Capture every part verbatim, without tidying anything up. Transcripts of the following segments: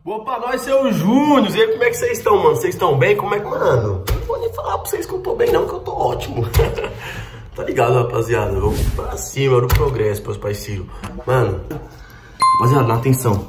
Boa pra nós, seu Júnior. E aí, como é que vocês estão, mano? Vocês estão bem? Como é que... Mano, não vou nem falar pra vocês que eu tô bem não, que eu tô ótimo. Tá ligado, rapaziada? Vamos pra cima do progresso, meus parceiros. Mano, rapaziada, dá atenção.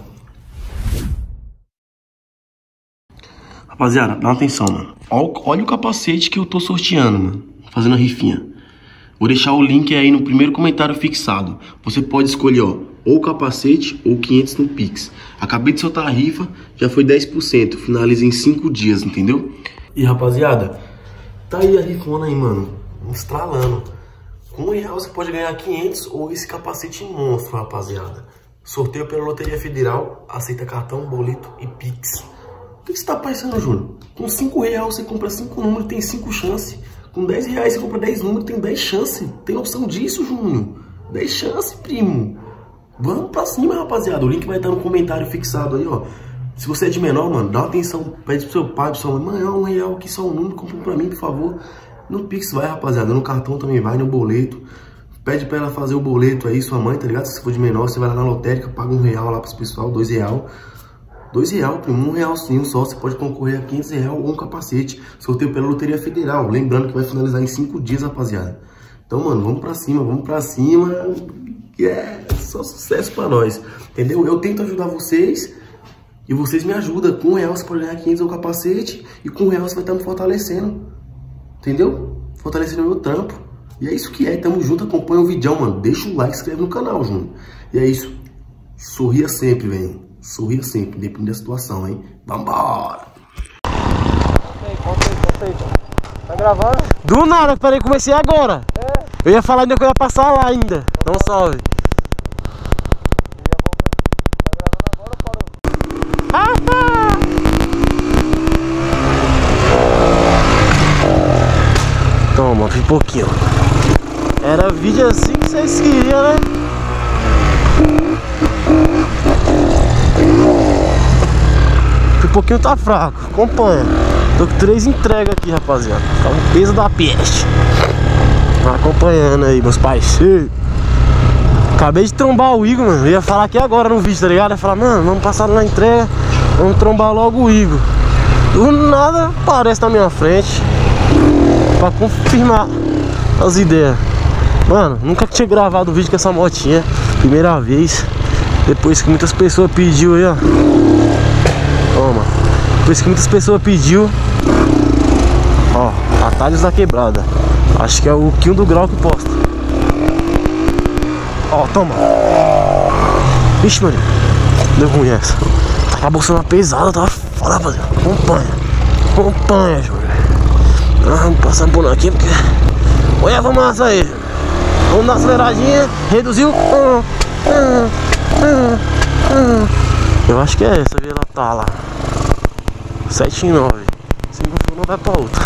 Rapaziada, dá atenção, mano. Olha o capacete que eu tô sorteando, mano. Fazendo a rifinha. Vou deixar o link aí no primeiro comentário fixado. Você pode escolher, ó, ou capacete ou quinhentos no Pix. Acabei de soltar a rifa, já foi dez por cento. Finaliza em cinco dias, entendeu? E rapaziada, tá aí a rifona aí, mano. Estralando. Com um real você pode ganhar quinhentos ou esse capacete monstro, rapaziada. Sorteio pela Loteria Federal. Aceita cartão, boleto e Pix. O que você tá pensando, Júnior? Com cinco reais você compra cinco números e tem cinco chances. Com dez reais você compra dez números e tem dez chances. Tem noção disso, Júnior? dez chances, primo. Vamos pra cima, rapaziada. O link vai estar no comentário fixado aí, ó. Se você é de menor, mano, dá atenção. Pede pro seu pai, pro sua mãe. Mãe, ó, um real aqui, só um número. Compra pra mim, por favor. No Pix vai, rapaziada. No cartão também vai, no boleto. Pede pra ela fazer o boleto aí, sua mãe, tá ligado? Se for de menor, você vai lá na lotérica, paga um real lá pros pessoal, dois real. Dois real, primo, um realzinho só. Você pode concorrer a quinhentos reais ou um capacete. Sorteio pela Loteria Federal. Lembrando que vai finalizar em cinco dias, rapaziada. Então, mano, vamos pra cima, vamos pra cima. Que é só sucesso pra nós, entendeu? Eu tento ajudar vocês e vocês me ajudam. Com um real você pode ganhar quinhentos ou capacete e com um real você vai estar me fortalecendo, entendeu? Fortalecendo o meu trampo. E é isso que é, tamo junto, acompanha o vídeo, mano. Deixa o like, inscreve no canal, Júnior. E é isso. Sorria sempre, velho. Sorria sempre, depende da situação, hein? Vambora! Conta aí, conta aí, conta aí. Tá gravando? Do nada, peraí, comecei agora. É. Eu ia falar ainda que eu ia passar lá ainda. Dá um salve. Tá gravando agora ou parou? Toma, pipoquinho. Era vídeo assim que vocês queriam, né? Pipoquinho tá fraco, acompanha. Tô com três entregas aqui, rapaziada. Tá um peso da peste. Acompanhando aí, meus parceiros. Acabei de trombar o Igor, mano. Eu ia falar aqui agora no vídeo, tá ligado? Eu ia falar, mano, vamos passar na entrega. Vamos trombar logo o Igor. Do nada aparece na minha frente pra confirmar as ideias. Mano, nunca tinha gravado um vídeo com essa motinha. Primeira vez. Depois que muitas pessoas pediu aí, ó. Toma. Depois que muitas pessoas pediu. Ó, atalhos da quebrada. Acho que é o Quinho do Grau que posta. Ó, toma. Vixe, mano. Deu ruim essa. Tá com a bolsona pesada, tá foda, rapaziada. Acompanha. Acompanha, Júnior. Ah, vamos passar por aqui porque... Olha a fumaça aí. Vamos dar uma aceleradinha. Reduziu. Ah, ah, ah, ah. Eu acho que é essa, viu? Ela tá lá. sete nove. Se não for, não vai pra outra.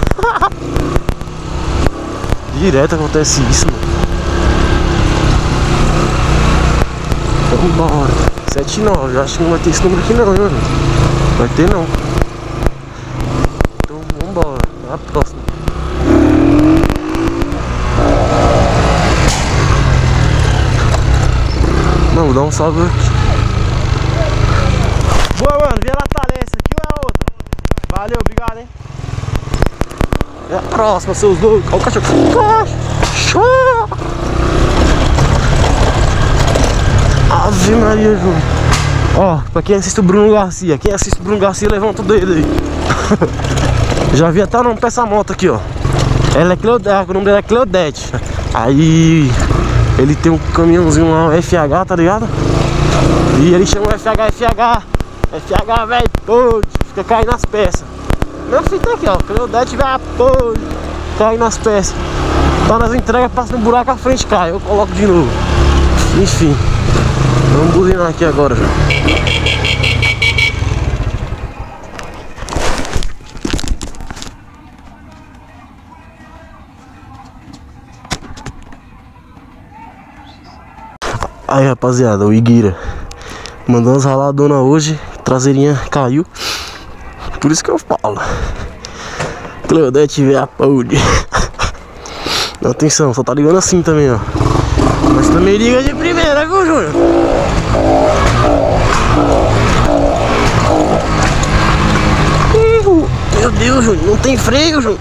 Direto acontece isso, mano. Vambora. sete nove. Eu acho que não vai ter esse número aqui não, hein, mano. Vai ter não. Então vambora. É a próxima. Não, vou dar um salve aqui. Boa, mano. Vê a Natália, essa aqui ou é a outra? Valeu, obrigado, hein. É a próxima, seus dois. Olha o cachorro. Cachorro! Ave Maria, Júnior. Ó, pra quem assiste o Bruno Garcia. Quem assiste o Bruno Garcia, levanta o dedo aí. Já vi até o nome pra essa moto aqui, ó. Ela é Cleodete, o nome dela é Cleodete. Aí ele tem um caminhãozinho lá, um F H, tá ligado? E ele chama o F H, F H. F H, velho, pô, fica caindo nas peças. Meu filho tá aqui, ó. Cleodete, velho, pô, cai nas peças. Tá nas entregas, passa no buraco, a frente cai. Eu coloco de novo. Enfim, vamos buzinar aqui agora já. Aí, rapaziada, o Iguira mandou umas raladonas hoje. Traseirinha caiu. Por isso que eu falo. Cleodete vê a pode. Atenção, só tá ligando assim também, ó. Mas também liga de primeira, viu, Júnior? Deus, Júnior, não tem freio, Júnior.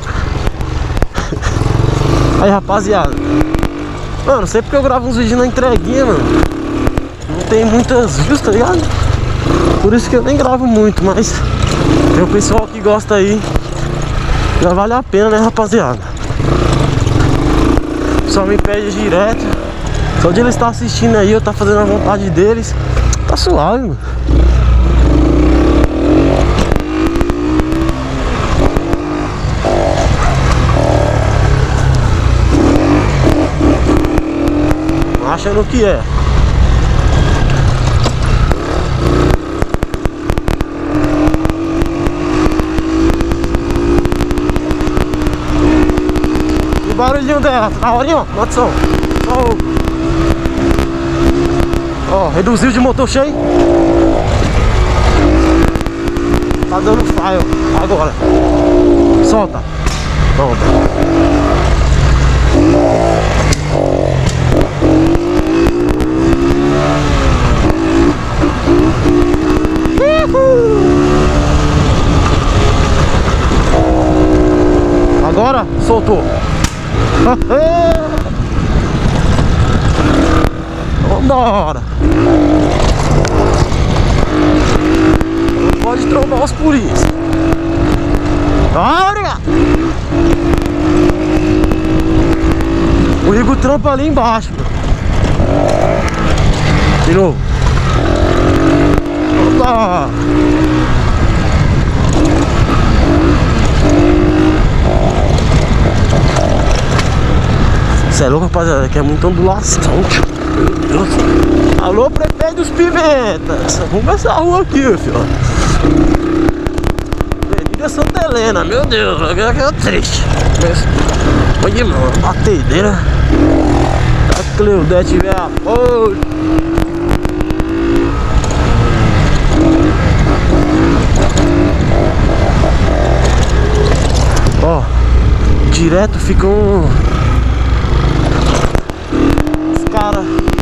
Aí, rapaziada. Mano, não sei porque eu gravo uns vídeos na entreguinha, mano. Não tem muitas views, tá ligado? Por isso que eu nem gravo muito, mas tem o pessoal que gosta aí. Já vale a pena, né, rapaziada? Só me pede direto. Só de eles estar assistindo aí, eu tá fazendo a vontade deles. Tá suave, mano. Achando que é. E o barulhinho dela, tá horinha, ó, bota som. Ó, reduziu de motor cheio. Tá dando fire, ó, agora. Solta. Pronto. Agora soltou. Vambora. Não pode trombar os polícias. Olha! O Igor trampa ali embaixo. De novo. Opa! Você é louco, rapaziada, que é muita ondulação. Meu Deus. Alô, prefeito dos Pimentas. Vamos ver essa rua aqui, filho. Avenida Santa Helena, meu Deus, aqui é triste. Olha, mano, batedeira. Se a Cleudete tiver apoio. Ó, direto ficam um... os caras,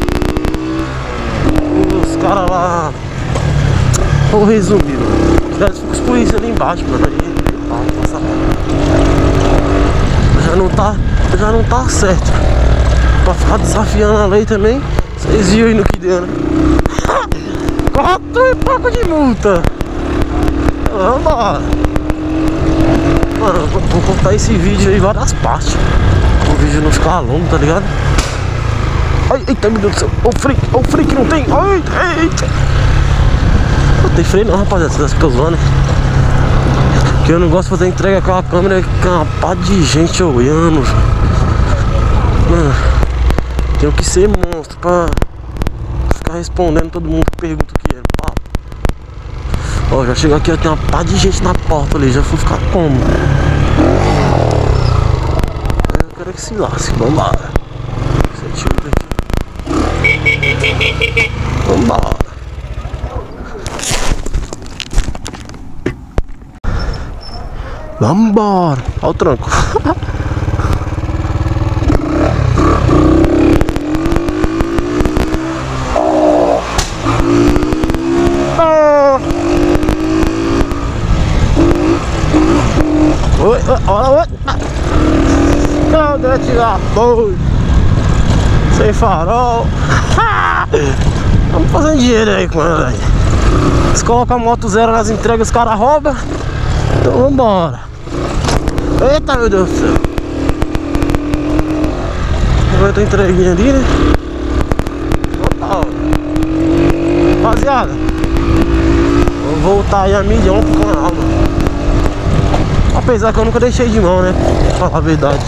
os caras lá. Vou resumir, mano. Direto ficam os polícias ali embaixo, mano. Aí, pau, passa lá. Já não tá, já não tá certo. Pra ficar desafiando a lei também. Vocês viram aí no que deu, né? Quatro e pouco de multa. Vambora. Mano, eu vou cortar esse vídeo aí em várias partes. O vídeo não ficar longo, tá ligado? Ai, eita, meu Deus do céu. Ô freak, ô freak, não tem. Ai, eita. Não tem freio não, rapaziada. Vocês ficam zoando. Que eu não gosto de fazer entrega com a câmera com uma pá de gente olhando. Mano, tenho que ser monstro pra ficar respondendo todo mundo que pergunta o que é. Papo. Ó, já chegou aqui, ó, tem uma pá de gente na porta ali. Já fui ficar como? Eu quero que se lasque. Vambora. Você tira daqui. Vambora. Vambora. Olha o tranco. Oi, olha, oi. Cadê tirar boi? Sem farol. Vamos fazendo dinheiro aí com ela aí. Se coloca a moto zero nas entregas, os caras roubam. Então vambora. Eita, meu Deus do céu. Vai ter entreguinha ali, né? Rapaziada, vou voltar aí a milhão pro canal, mano. Apesar que eu nunca deixei de mão, né? Pra falar a verdade.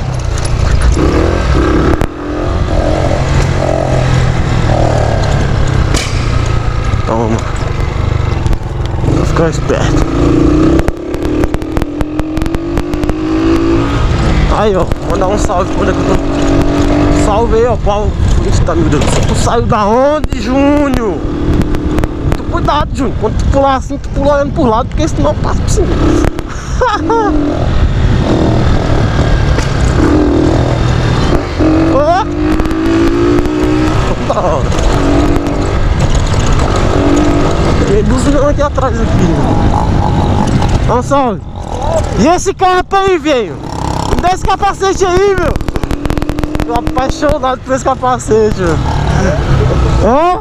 Toma. Vou ficar esperto. Aí, ó, mandar um salve. Onde é que eu tô? Salve aí, ó, Paulo. Eita, meu Deus do céu. Tu saiu da onde, Júnior? Tu cuidado, Júnior. Quando tu pular assim, tu pula olhando por lado, porque senão passa por cima. Oh! Da hora. Tem buzinando aqui atrás aqui. Dá um salve. E esse capa aí, velho? Me dá esse capacete aí, meu. Tô apaixonado por esse capacete, meu. Ó.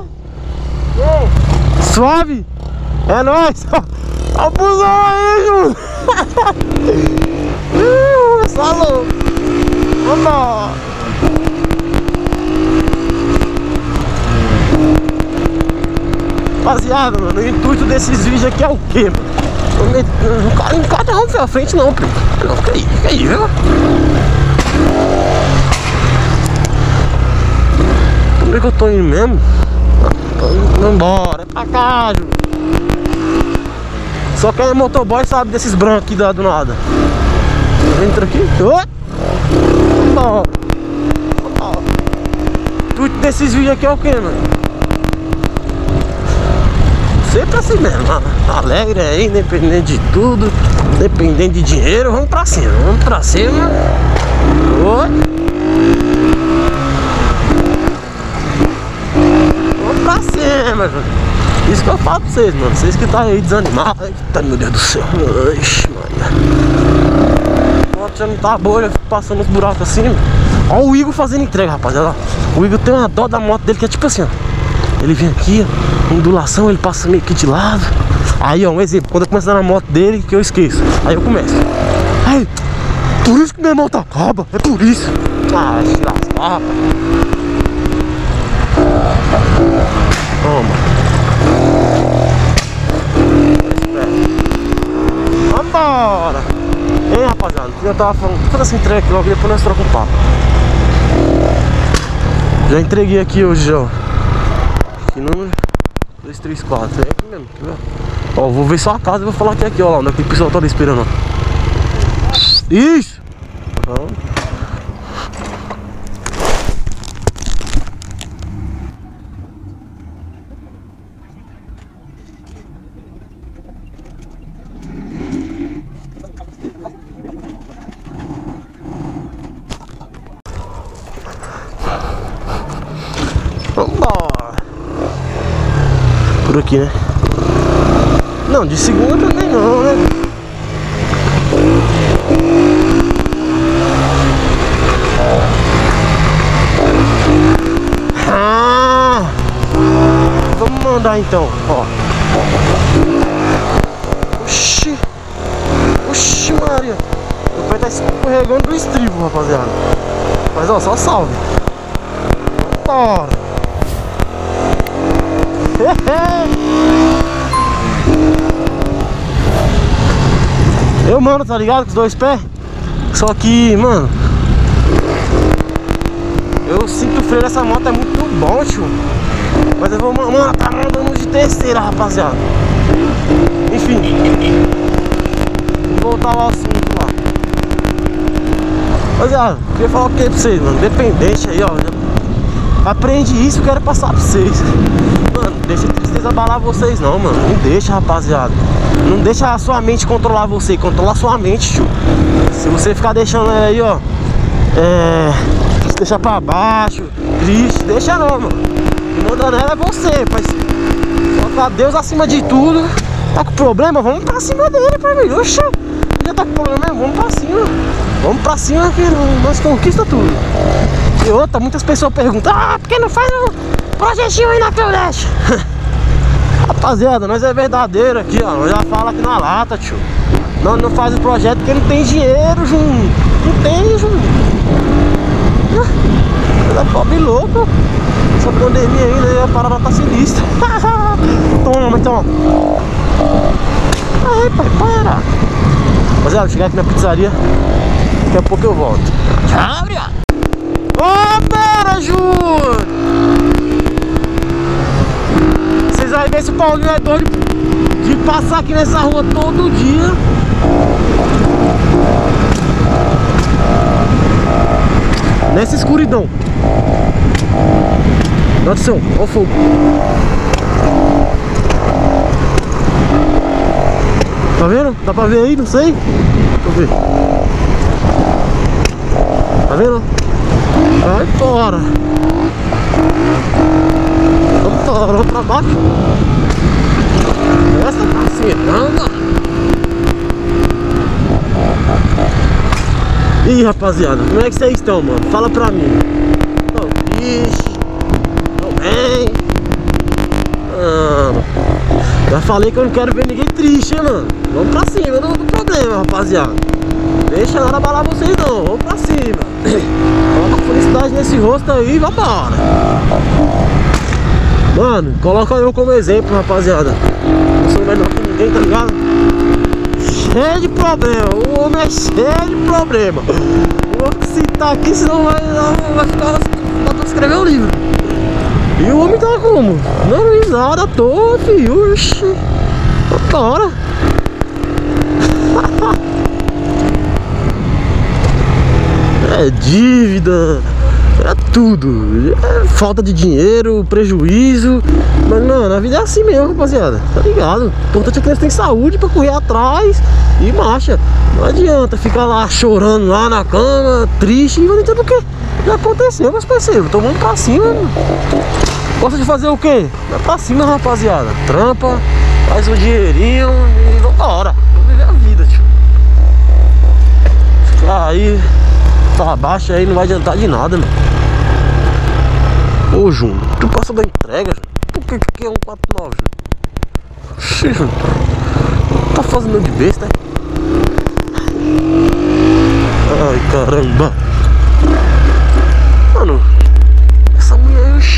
Suave? É nóis. Ó o busão aí, Júnior. Ih, falou. Vambora. Rapaziada, mano, o intuito desses vídeos aqui é o quê, mano? O cara não interrompe pra frente não, primo. Não, fica aí, fica aí, viu? Como é que eu tô indo mesmo? Tô indo embora, é pra cá, Ju. Só quem é motoboy sabe desses brancos aqui do nada. Entra aqui. Vambora. O intuito desses vídeos aqui é o quê, mano? Sempre assim mesmo, alegre aí, independente de tudo, independente de dinheiro, vamos pra cima, vamos pra cima. Oi. Vamos pra cima, mano. Isso que eu falo pra vocês, mano. Vocês que tá aí desanimados. Eita, meu Deus do céu. Ixi, mano. A moto já não tá boa, eu fico passando os buracos assim, mano. Ó o Igor fazendo entrega, rapaziada. O Igor tem uma dó da moto dele que é tipo assim, ó. Ele vem aqui, ó, ondulação, ele passa meio que de lado. Aí, ó, um exemplo, quando eu começo a dar na moto dele, que eu esqueço. Aí eu começo. Aí, por isso que minha moto acaba, é por isso. Ah, se lascar, rapaz. Toma. Vambora. Hein, rapaziada, eu tava falando, toda essa entrega aqui logo, depois nós trocamos um papo. Já entreguei aqui hoje, ó. Número dois, três, quatro, é aqui mesmo, tá vendo? Ó, vou ver só a casa e vou falar que é aqui, ó, lá onde é que o pessoal tá ali esperando, ó. Isso! Então... Vambora! Por aqui, né? Não, de segunda também não, né? Ah! Vamos mandar então, ó. Oxi! Oxi, Maria! O pé tá escorregando do estribo, rapaziada. Mas ó, só salve. Bora! Eu, mano, tá ligado? Com os dois pés. Só que, mano, eu sinto o freio dessa moto, é muito bom, tio. Mas eu vou, mano, tá andando de terceira, rapaziada. Enfim, vou voltar ao assunto lá. Rapaziada, queria falar o que pra vocês, mano. Independente aí, ó. Aprende isso, eu quero passar pra vocês. Mano, deixa a tristeza abalar vocês não, mano. Não deixa, rapaziada. Não deixa a sua mente controlar você. Controla a sua mente, tio. Se você ficar deixando ela aí, ó, É... se deixar pra baixo, triste, deixa não, mano. Quem manda nela é você, pai. Colocar Deus acima de tudo. Tá com problema? Vamos pra cima dele, pra mim. Oxa, já tá com problema mesmo? Vamos pra cima. Vamos pra cima que nós conquista tudo. E outra, muitas pessoas perguntam: ah, por que não faz um projetinho aí na Cleudeste? Rapaziada, nós é verdadeiro aqui, ó. Nós já fala aqui na lata, tio. Nós não faz o projeto porque não tem dinheiro, Jun. Não tem, Jun. É pobre louco. Essa pandemia ainda, a parada tá sinistra. Toma, então. Aí, pai, para. Rapaziada, chegar aqui na pizzaria. Daqui a pouco eu volto. Tchau, ô, para, Júnior! Vocês vão ver se o Paulinho é doido de passar aqui nessa rua todo dia. Nessa escuridão. Atenção, olha o fogo. Tá vendo? Dá pra ver aí? Não sei. Deixa eu ver. Tá vendo? Vai fora. Vamos fora, vamos pra baixo. Essa pra cima, anda. aí, rapaziada, como é que vocês estão, mano? Fala pra mim. Tão triste? Tão bem? Mano, já falei que eu não quero ver ninguém triste, hein, mano. Vamos pra cima do, do problema, rapaziada. Deixa nada abalar vocês não, vamos pra cima. Coloca felicidade nesse rosto aí e vambora. Mano, coloca eu como exemplo, rapaziada. Não sou melhor que ninguém, tá ligado? Cheio de problema, o homem é cheio de problema. Vou citar aqui, senão vai, vai ficar pra escrever um livro. E o homem tá como? Dando risada à toa, filho. Oxi. Bora. É dívida, é tudo. É falta de dinheiro, prejuízo. Mas mano, a vida é assim mesmo, rapaziada. Tá ligado? O importante é que eles têm saúde pra correr atrás e marcha. Não adianta ficar lá chorando lá na cama, triste. E não entendo o que já aconteceu, meus parceiros. Tô vamos pra cima, mano. Gosta de fazer o quê? Vai pra cima, rapaziada. Trampa, faz um dinheirinho e vambora. Vamos viver a vida, tio. Ficar aí pra baixo aí não vai adiantar de nada, mano. Ô, Júnior, tu passa da entrega, Júnior? Por que que é um quatro nove, Júnior? Tá fazendo de besta, é? Ai, caramba. Mano, essa mulher aí,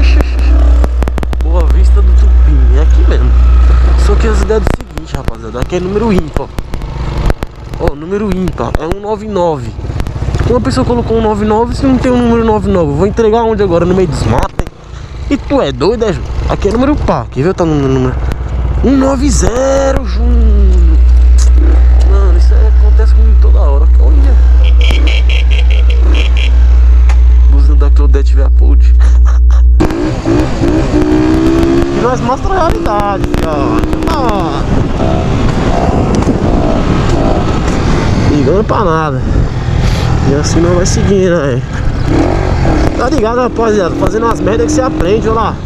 Boa Vista do Tupim, é aqui mesmo. Só que as ideias do seguinte, rapaziada, aqui é número ímpar. Ó, número ímpar, é um nove nove. Uma pessoa colocou um nove nove, se não tem um número nove nove, vou entregar onde agora? No meio dos matos? E tu é doido, é, Júnior? Aqui é número par, quer ver? Tá no número um nove zero, Júnior. Mano, isso aí acontece comigo toda hora. Olha. Buzina da Claudete Veapode. E nós mostra a realidade, ó. Ah. Ligando pra nada. E assim não vai seguindo, né? Tá ligado, rapaziada? Fazendo umas merdas que você aprende, olha lá.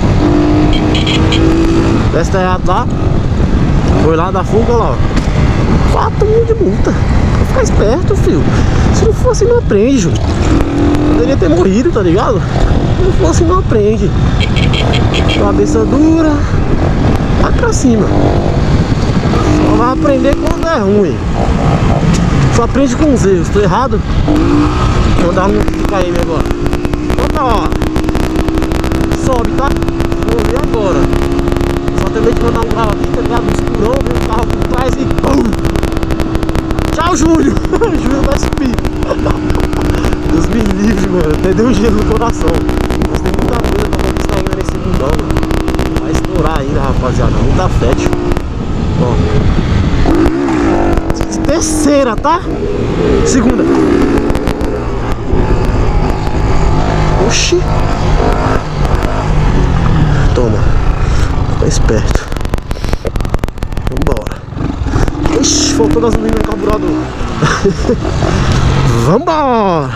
Desce errado lá. Foi lá da fuga, lá, ó. quatro mil de multa. Pra ficar esperto, filho. Se não for assim, não aprende, Júnior. Poderia ter morrido, tá ligado? Se não for assim, não aprende. Cabeça dura. Vai pra cima. Só vai aprender quando é ruim. Só aprende com os erros. Tô errado? Vou dar um K M agora. Toda hora. Sobe, tá? Vou ver agora. Só também te mandar um carro aqui, tá ligado? Um escurão, vem um carro por trás e pum! Tchau, Júlio! O Júlio vai subir. Deus me livre, mano. Até deu um gelo no coração. Mas tem muita coisa pra conquistar ainda nesse mundão, mano. Vai estourar ainda, rapaziada. Muita fé, tio. Ó. Terceira, tá? Segunda. Oxi. Toma. Fica esperto. Vambora. Ixi, faltou gasolina no carburador. Vambora.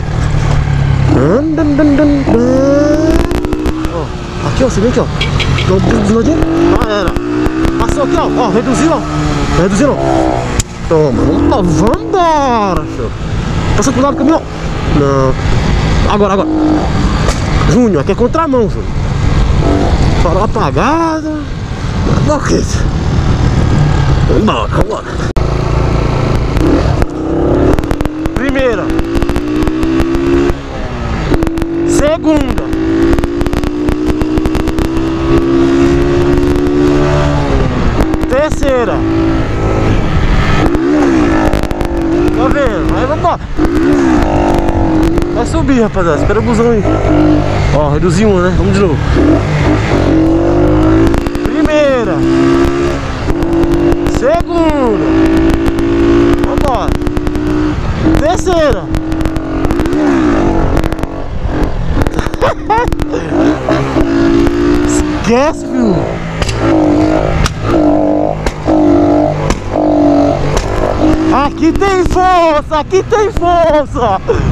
Ó, aqui ó, você vê aqui ó. Então, desladinho. Ah, era. Passou aqui ó, ó, reduziu ó. Reduziu ó. Toma, vamos, vambora, filho. Passou pro lado do caminhão. Não. Agora, agora. Júnior, aqui é contramão, filho. Farol apagado. Boquete. Vambora, vambora. Primeira. Segunda. Terceira. Tá vendo? Aí vamos embora. Vai subir, rapaziada. Espera o busão aí. Ó, reduzi uma, né? Vamos de novo. Primeira. Segunda. Vambora. Terceira. Esquece, filho. Aqui tem força, aqui tem força.